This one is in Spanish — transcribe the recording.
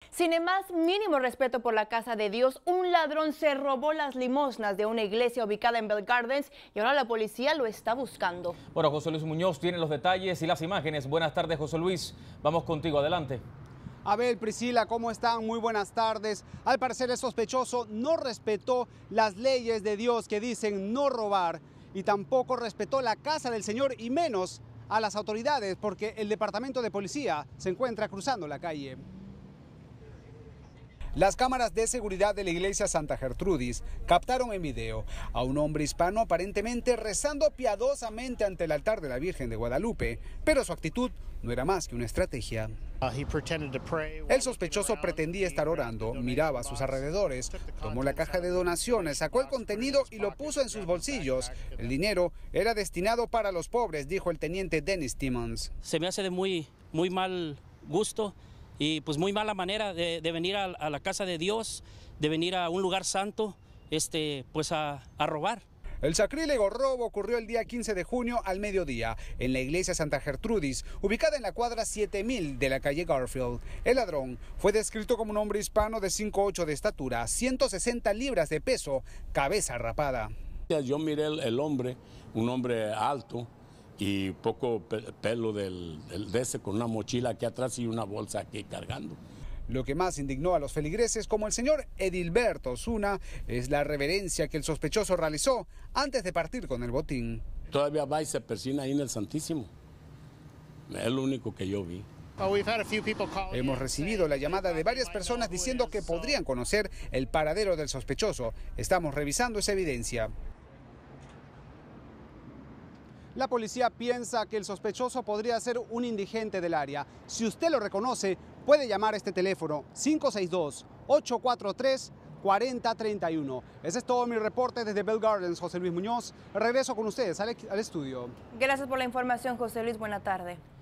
Sin el más mínimo respeto por la casa de Dios, un ladrón se robó las limosnas de una iglesia ubicada en Bell Gardens y ahora la policía lo está buscando. Bueno, José Luis Muñoz tiene los detalles y las imágenes. Buenas tardes, José Luis. Vamos contigo, adelante. Abel, Priscila, ¿cómo están? Muy buenas tardes. Al parecer el sospechoso no respetó las leyes de Dios que dicen no robar y tampoco respetó la casa del Señor y menos a las autoridades porque el departamento de policía se encuentra cruzando la calle. Las cámaras de seguridad de la iglesia Santa Gertrudis captaron en video a un hombre hispano aparentemente rezando piadosamente ante el altar de la Virgen de Guadalupe, pero su actitud no era más que una estrategia. El sospechoso pretendía estar orando, miraba a sus alrededores, tomó la caja de donaciones, sacó el contenido y lo puso en sus bolsillos. El dinero era destinado para los pobres, dijo el teniente Dennis Timmons. Se me hace de muy mal gusto y pues muy mala manera de venir a la casa de Dios, de venir a un lugar santo, pues a robar. El sacrílego robo ocurrió el día 15 de junio al mediodía en la iglesia Santa Gertrudis, ubicada en la cuadra 7000 de la calle Garfield. El ladrón fue descrito como un hombre hispano de 5'8" de estatura, 160 libras de peso, cabeza rapada. Yo miré el hombre, un hombre alto y poco pelo de ese, con una mochila aquí atrás y una bolsa aquí cargando. Lo que más indignó a los feligreses, como el señor Edilberto Osuna, es la reverencia que el sospechoso realizó antes de partir con el botín. Todavía va y se persina ahí en el Santísimo. Es lo único que yo vi. Hemos recibido la llamada de varias personas diciendo que podrían conocer el paradero del sospechoso. Estamos revisando esa evidencia. La policía piensa que el sospechoso podría ser un indigente del área. Si usted lo reconoce, puede llamar a este teléfono 562-843-4031. Ese es todo mi reporte desde Bell Gardens. José Luis Muñoz, regreso con ustedes al estudio. Gracias por la información, José Luis. Buena tarde.